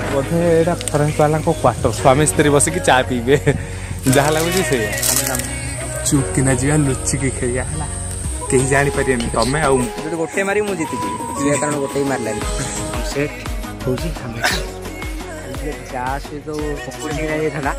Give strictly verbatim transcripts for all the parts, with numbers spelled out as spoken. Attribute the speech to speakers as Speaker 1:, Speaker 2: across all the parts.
Speaker 1: बोधे एटा forest वाला को quarter स्वामी स्त्री बस की चा पीबे जहाँ लगुच से चुप किना जी लुचि की खेलिया कहीं जानी पारे तमें आउ
Speaker 2: गोटे मारी मुझे जीती कारण गोटे मार से चा सहित था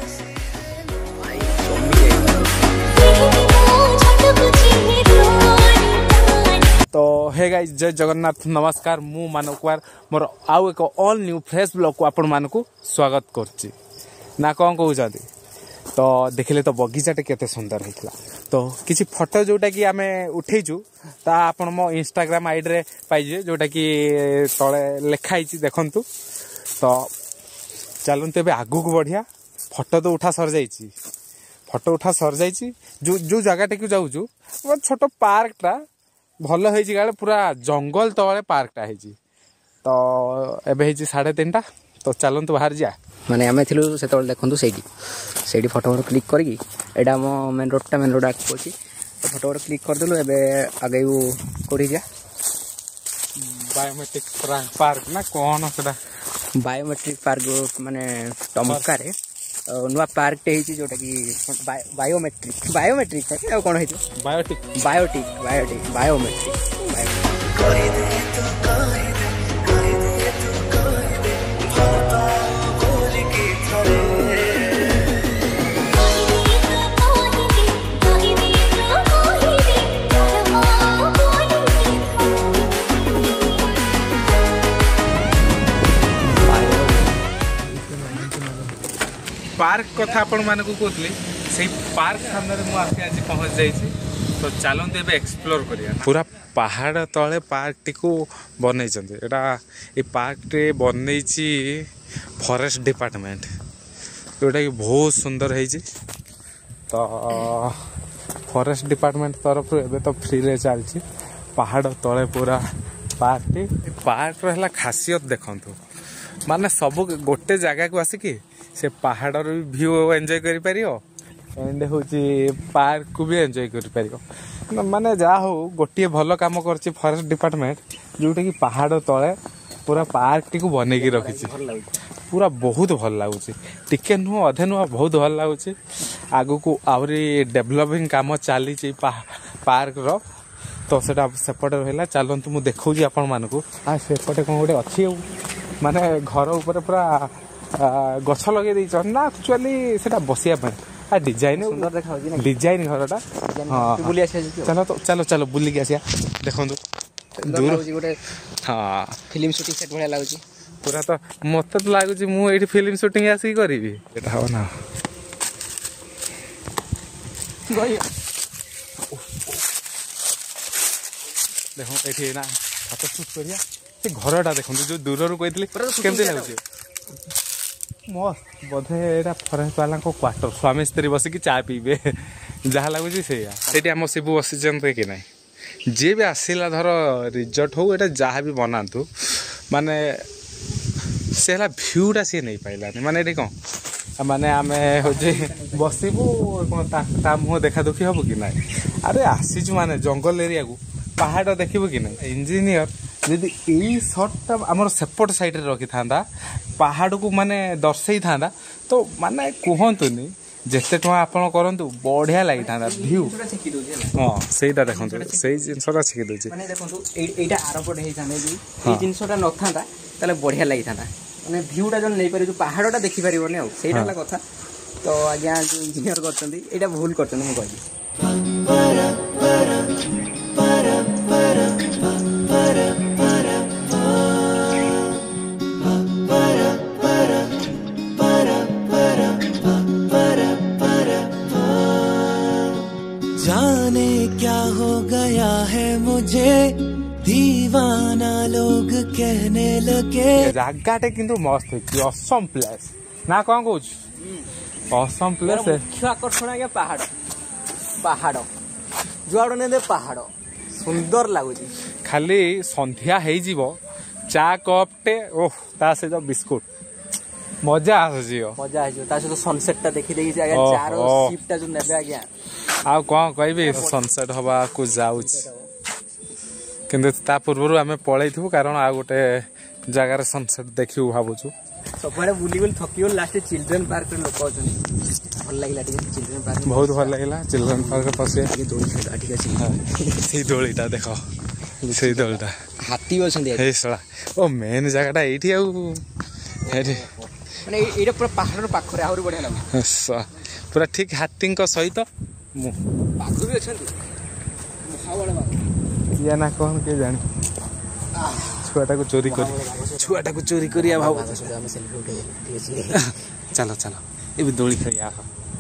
Speaker 1: तो हे गाइस जय जगन्नाथ नमस्कार मु मानव कुमार मोर आउ एक ऑल न्यू फ्रेश ब्लॉग को आपण मानकु स्वागत करछि ना कौन कहउछाती तो देखिले तो बगीचाटे केते सुंदर हेतला तो किछि फोटो जोटा कि आमे उठेइछु ता आपण मो इंस्टाग्राम आईडी रे पाइजे जोटा कि तळे लेखाइछि देखंतु तो चलून तेबे आगु को बढ़िया फोटो तो उठा सर जाइछि फोटो उठा सर जाइछि जो जो जगह टे जाउछु छोटो पार्क टा भल होइछि गाले पूरा जंगल तळे पार्क टा हेछि तो एबे हेछि साढ़े तीन टा तो चलून तो बाहर जा
Speaker 2: माने आमे थिलु सेतोल देखंतु सेठी सेठी फोटो फोटो क्लिक करगी एडा मो मेन रोड टा मेन रोड आक कोछि तो फोटो फोटो क्लिक कर देलु एबे आगे वो कोडी जा
Speaker 1: बायोमेट्रिक पार्क ना कोन सेटा
Speaker 2: बायोमेट्रिक पार्क माने टमका रे नुआ पार्क टे हिची जोटा कि बायोमेट्रिक बायोमेट्रिक है कोन हिची
Speaker 1: biotic
Speaker 2: biotic biotic biometric
Speaker 1: park कथा आपण माने को कहतली से पार्क सामने मु आके आज पहुंच जाइछि तो चलंते एबे एक्सप्लोर करिया पूरा पहाड़ तळे पार्क टी को बनै छथि एटा ए पार्क टे बनैछि फॉरेस्ट डिपार्टमेंट जोटा कि बहुत सुंदर है तो फॉरेस्ट डिपार्टमेंट तरफ एबे तो फ्री रे चलछि पहाड़ तळे पूरा पार्क टी पार्क रहला खासियत देखंतु माने सब गोटे जगह को आसिकी से पहाड़ व्यू एंजॉय करि परियो एंड होची पार्क को भी एंजॉय करि परियो माने जा हो गोटे भलो काम करछि फॉरेस्ट डिपार्टमेंट जोटे कि पहाड़ तळे पूरा पार्क टी को बने की रखिछि पूरा बहुत भल लागुछि टिके नु अधे नु बहुत भल लागुछि आगु को आवरी डेवलपिंग काम चाली छि पार्क रो तो सेटा सेपटे रहला चलंतु मु देखौजी आपण मानकु आ सेपटे कोन गोटे अछि माने घर ऊपर पूरा गछ लगे दी ना एक्चुअली सेटा बसिया पे आ डिजाइन
Speaker 2: सुंदर देखा होजी ना
Speaker 1: डिजाइन घरटा हां
Speaker 2: बुली आसी
Speaker 1: चलो तो चलो चलो बुली के आसिया देखंतु
Speaker 2: दूर होजी गोटे
Speaker 1: हां
Speaker 2: फिल्म शूटिंग सेट भले लागुची
Speaker 1: पूरा तो मते तो लागुची मु एठी फिल्म शूटिंग आसी करबी एटा हो ना गई देखो एठी ना फोटो शूट करिया से घरटा देखंतु जो दूर रो कहतली केमते लागुची मस्त बोधे एटा फरेस्ट वाला को क्वार्टर स्वामी स्त्री बस की चा पीबे जहाँ लगुच से आम शिबू बसी कि ना जी भी आसला धर रिजॉर्ट हो एटा जहाँ भी बनातु माने से भ्यूटा सी नहीं पाइलानी माने ये कौन माने आम हूँ बसबू कौन मुँह देखा दुखी हबू कि ना अरे आसीचु माने जंगल एरिया को पहाड़ देखबू कि ना इंजीनियर जदि यही सर्टटा आमर सेपट साइड रे रखी था पहाड़ को माने दर्शई था तो माने कहतुनि जिते टाँग आपड़ करूँ बढ़िया लगी था भ्यू हाँ सहीटा देखो से जिनसा शिखी
Speaker 2: दूसरे आरपटे जिनसा न था बढ़िया लगी था मैंने भ्यूटा जो नहीं पारे जो पहाड़ा देखिपारे से कथा तो आज्ञा जो इंजीनियर कर भूल कर
Speaker 3: जाने क्या हो गया है मुझे दीवाना लोग कहने लगे
Speaker 1: जगाटे किंतु मस्त है असम प्लेस ना कौन कहूँ असम प्लेस
Speaker 2: मुख्य आकर्षण आज्ञा पहाड़ पहाड़ जुआड़ ने दे पहाड़ सुंदर लगुच
Speaker 1: खाली संध्या हो चा कपटे ओह ता सहित बिस्कुट मजा आसुची
Speaker 2: मजा आसो सनसेट टा देखी देखी चार शिफ्ट जो नेबे आज्ञा
Speaker 1: आ कौन कहबी सनसेट हवा को जाउछ किंतु ता पूर्व आम पलैथु कारण आ गोटे जगार सनसेट देखियो भावुछु
Speaker 2: सब बुली बुली थकी लास्ट चिल्ड्रेन पार्क लोक अछन भल लागला चिल्ड्रेन पार्क
Speaker 1: बहुत भल लागला चिल्ड्रेन पार्क पसे
Speaker 2: ठीक अछि
Speaker 1: से दोलीटा देखो से दोलटा
Speaker 2: हाथी अछन
Speaker 1: हे सला ओ मेन जगाटा एठी आ एठी
Speaker 2: माने एटा पूरा पहाड़ पाखरे आहुरी बढ़िया लागला
Speaker 1: पूरा ठीक हाथी सहित मु
Speaker 2: बाघ भी अछन हावड़ बाघ
Speaker 1: या ना कौन के जानी छुआटा को चोरी करी छुआटा को चोरी करिया भाव चलो चलो ये भी दोली खेलिया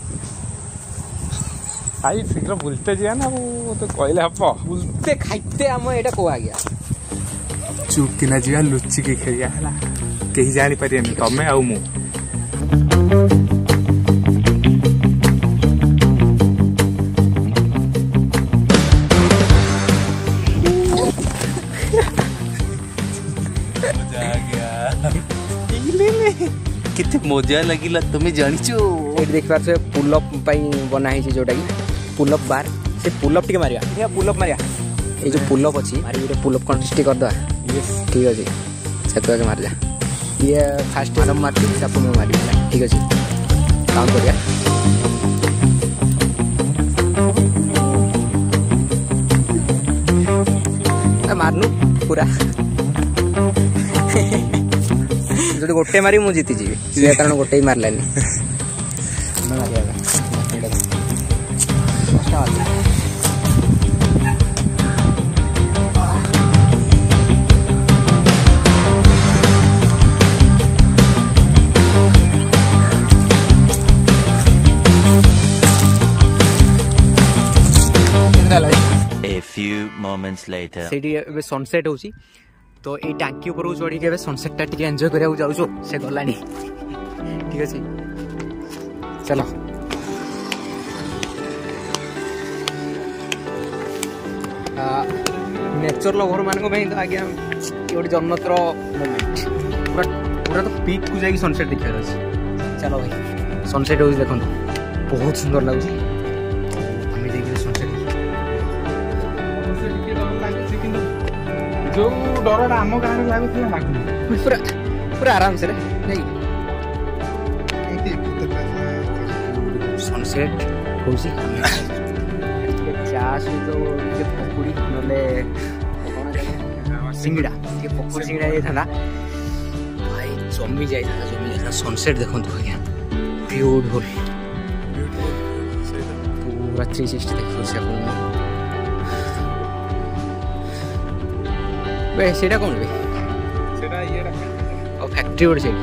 Speaker 1: आई शीघ्र बुलते जिया ना वो तो कहले हप
Speaker 2: बुलते खाइते हम एटा को आ गया
Speaker 1: चुप किना जिया लुच्ची के खेलिया हला केही जानि परियनी तमे आ मु
Speaker 4: कितने मजा लगिला तुम्हें जानिचो
Speaker 2: एट देख पार पुलअप बना है जोटा कि पुलअप बार से पुलअप टिके मारिया ठीक है पुलअप मारिया ये जो पुलअप अच्छी मारी गोटे पुलअप कंटेस्ट कर दवा ठीक अच्छे से तो मार जा ये फास्ट आरम मारती आप मार ठीक अच्छे काउंट करिया मारनु पूरा जो गोटे मारी मु जीती जी कारण गोटे ही मारलानी
Speaker 4: A few moments later
Speaker 2: सेठी एबे सनसेट होची तो ये टांकी ऊपर चढ़ी के सनसेट टा टिके एंजॉय करिया जाऊँ से गलानी ठीक अच्छे चलो नेचर लवर मान तो आज्ञा गोटे जन्नतर मोमेंट पूरा पूरा तो पीक को जाकि सनसेट देखा चलो भाई सनसेट हो देखो बहुत सुंदर लगुच आम देखिए सनसेट
Speaker 1: जो डर आम गाँव लगुला
Speaker 2: पूरा पूरा आराम से नहीं सनसेट हो चा सहित पकुड़ी ना सिंगड़ा पकुड़ी सिंगड़ा जाता भाई जमी जाता जमी जाता सनसेट देखो आज्ञा ब्यूटीफुल पूरा थ्री सिक्सटी देखिए सेटा कौन बे
Speaker 1: सेटा ये
Speaker 2: और फैक्ट्री गोटे से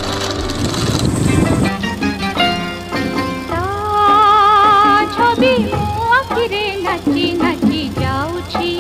Speaker 5: छवि आखिरे नाची नाची जाउछि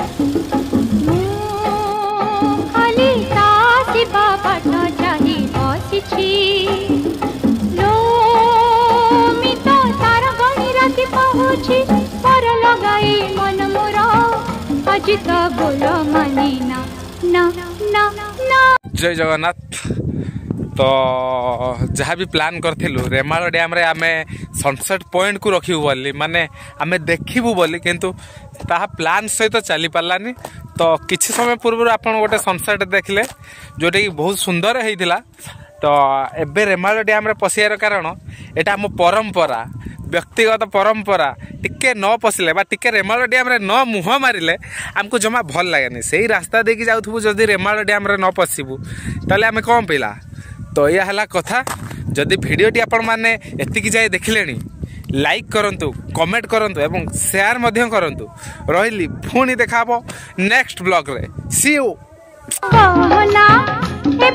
Speaker 5: खाली तासी बाबाट चाहि बसिछि लो मित तार गणी राति पहुछि पर लगाई मन मोर अजी तो बोलो मानी ना ना ना ना
Speaker 1: जय जगन्नाथ तो जहाँ भी प्लान करथिलु रेमाल डैम रे आमे सनसेट पॉइंट को रखिबु बोली माने आमे देखिबु बोली किंतु ताहा प्लान सहित चली पारलानी तो किछि समय पूर्व आपण गोटे सनसेट देखले जोटे कि बहुत सुंदर हेइतिला तो एबे रेमाल डैम रे पसियार कारण एटा हम परंपरा व्यक्तिगत परंपरा टिके न पशिले बा टिके रेमाल डैम रे न मुह मारिले हमको जमा भल लागेनी सेही रास्ता देखि जाउथबु जदी रेमाल डैम रे न पसिबु ताले आमे कम पिला तो यह है कथा जदि भिडियोटी आपण माने एतिकी जाए देखिलेनी लाइक करंतु कमेंट करंतु एवं शेयर मध्य करंतु रहिली पुणी देखाबो नेक्स्ट ब्लॉग रे सी यू
Speaker 5: कहना हे